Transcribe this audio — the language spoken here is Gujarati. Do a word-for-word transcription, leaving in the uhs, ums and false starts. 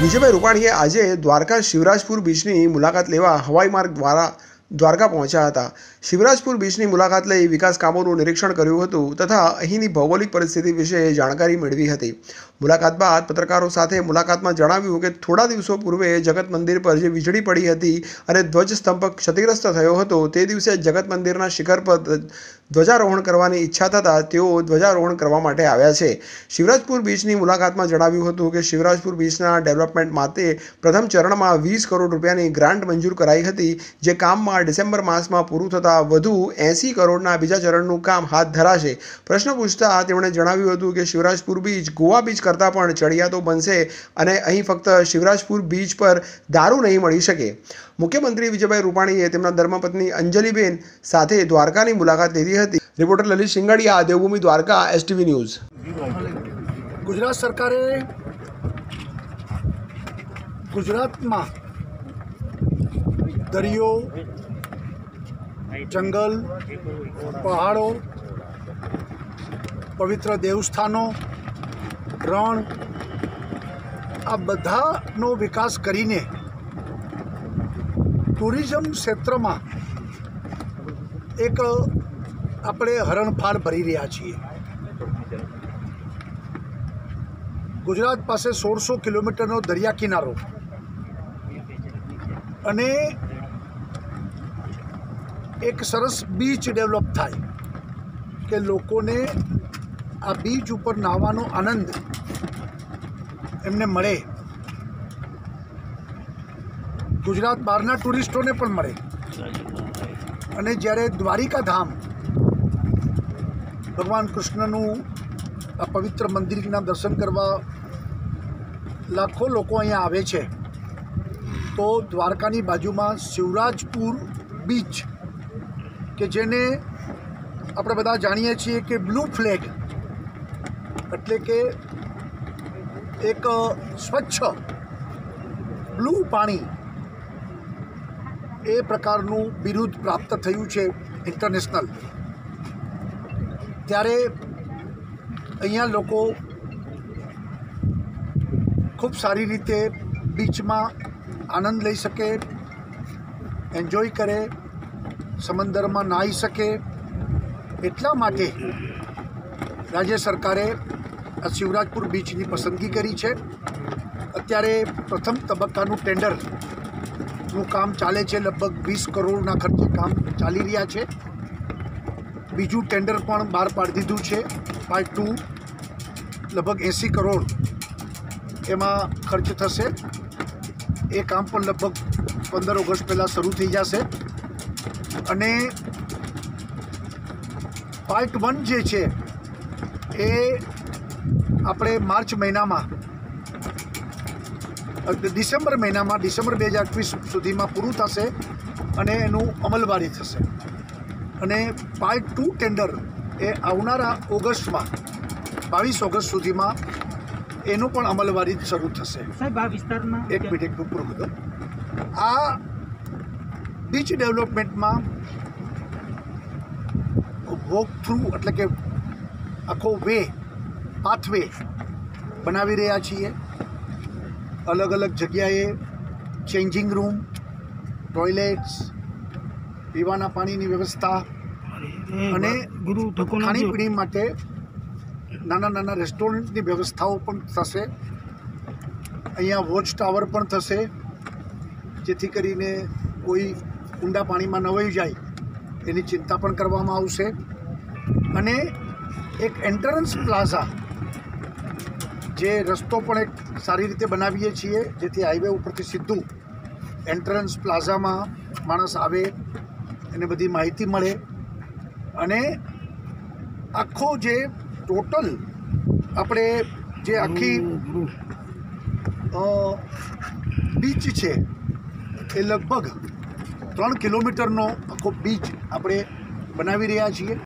વિજયભાઈ રૂપાણીએ આજે દ્વારકા શિવરાજપુર બીચની મુલાકાત લેવા હવાઈ માર્ગ દ્વારા દ્વારકા પહોંચ્યા હતા। શિવરાજપુર બીચની મુલાકાત લઈ વિકાસ કામોનું નિરીક્ષણ કર્યું હતું તથા અહીંની ભૌગોલિક પરિસ્થિતિ વિશે જાણકારી મેળવી હતી। મુલાકાત બાદ પત્રકારો સાથે મુલાકાતમાં જણાવ્યું કે થોડા દિવસો પૂર્વે જગત મંદિર પર જે વીજળી પડી હતી અને ધ્વજસ્તંભ ક્ષતિગ્રસ્ત થયો હતો તે દિવસે જગત મંદિરના શિખર પર ધ્વજારોહણ કરવાની ઈચ્છા થતાં તેઓ ધ્વજારોહણ કરવા માટે આવ્યા છે। શિવરાજપુર બીચની મુલાકાતમાં જણાવ્યું હતું કે શિવરાજપુર બીચના ડેવલપમેન્ટ માટે પ્રથમ ચરણમાં વીસ કરોડ રૂપિયાની ગ્રાન્ટ મંજૂર કરાઈ હતી, જે કામમાં ડિસેમ્બર માસમાં પૂરું થતાં વધુ એંસી કરોડના બીજા ચરણનું કામ હાથ ધરાશે। પ્રશ્ન પૂછતા તેમણે જણાવ્યું હતું કે શિવરાજપુર બીચ ગોવા બીચ કરતાં પણ ચડિયાતો બનશે અને અહીં ફક્ત શિવરાજપુર બીચ પર દારૂ નહીં મળી શકે। મુખ્યમંત્રી વિજયભાઈ રૂપાણીએ તેમના ધર્મપત્ની અંજલિબેન સાથે દ્વારકાની મુલાકાત લીધી હતી। Reporter Lalit Singadiya, Devbhoomi Dwarka, STV news. Gujarat સરકારે ગુજરાતમાં દરિયો, જંગલ, પહાડો, પવિત્ર દેવસ્થાનો, રણ આ બધાનો વિકાસ કરીને ટુરિઝમ ક્ષેત્રમાં એક આપણે હરણફાળ ભરી રહ્યા છીએ। ગુજરાત પાસે સોળસો કિલોમીટરનો દરિયા કિનારો અને એક સરસ બીચ ડેવલપ થાય કે લોકોને આ બીચ ઉપર નાહવાનો આનંદ એમને મળે, ગુજરાત બહારના ટુરિસ્ટોને પણ મળે। અને જ્યારે દ્વારિકા ધામ ભગવાન કૃષ્ણનું આ પવિત્ર મંદિરના દર્શન કરવા લાખો લોકો અહીંયા આવે છે, તો દ્વારકાની બાજુમાં શિવરાજપુર બીચ કે જેને આપણે બધા જાણીએ છીએ કે બ્લુ ફ્લેગ એટલે કે એક સ્વચ્છ બ્લુ પાણી એ પ્રકારનું બિરુદ પ્રાપ્ત થયું છે ઇન્ટરનેશનલ। ત્યારે અહીંયા લોકો ખૂબ સારી રીતે બીચમાં આનંદ લઈ શકે, એન્જોય કરે, સમંદરમાં નાહી શકે। એટલા માટે રાજ્ય સરકારે આ શિવરાજપુર બીચની પસંદગી કરી છે। અત્યારે પ્રથમ તબક્કાનું ટેન્ડરનું કામ ચાલે છે, લગભગ વીસ કરોડના ખર્ચે કામ ચાલી રહ્યા છે। બીજું ટેન્ડર પણ બહાર પાડી દીધું છે, પાર્ટ ટુ, લગભગ એંસી કરોડ એમાં ખર્ચ થશે। એ કામ પણ લગભગ પંદર ઓગસ્ટ પહેલાં શરૂ થઈ જશે અને પાર્ટ વન જે છે એ આપણે માર્ચ મહિનામાં ડિસેમ્બર મહિનામાં ડિસેમ્બર બે હજાર એકવીસ સુધીમાં પૂરું થશે અને એનું અમલવારી થશે। અને પાર્ટ ટુ ટેન્ડર એ આવનારા ઓગસ્ટમાં બાવીસ ઓગસ્ટ સુધીમાં એનું પણ અમલવારી શરૂ થશે। સાહેબ, આ વિસ્તારમાં એક મિનિટ એક પૂરું કરું, આ બીચ ડેવલપમેન્ટમાં વોક થ્રુ એટલે કે આખો વે પાથવે બનાવી રહ્યા છીએ। અલગ અલગ જગ્યાએ ચેન્જિંગ રૂમ, ટોયલેટ્સ, પીવાના પાણીની વ્યવસ્થા અને ખાણીપીણી માટે નાના નાના રેસ્ટોરન્ટની વ્યવસ્થાઓ પણ થશે। અહીંયા વોચ ટાવર પણ થશે, જેથી કરીને કોઈ ઊંડા પાણીમાં ન વહી જાય એની ચિંતા પણ કરવામાં આવશે। અને એક એન્ટ્રન્સ પ્લાઝા, જે રસ્તો પણ એક સારી રીતે બનાવીએ છીએ જેથી હાઈવે ઉપરથી સીધું એન્ટ્રન્સ પ્લાઝામાં માણસ આવે, એને બધી માહિતી મળે અને આખો જે ટોટલ આપણે જે આખી બીચ છે એ લગભગ ત્રણ કિલોમીટરનો આખો બીચ આપણે બનાવી રહ્યા છીએ।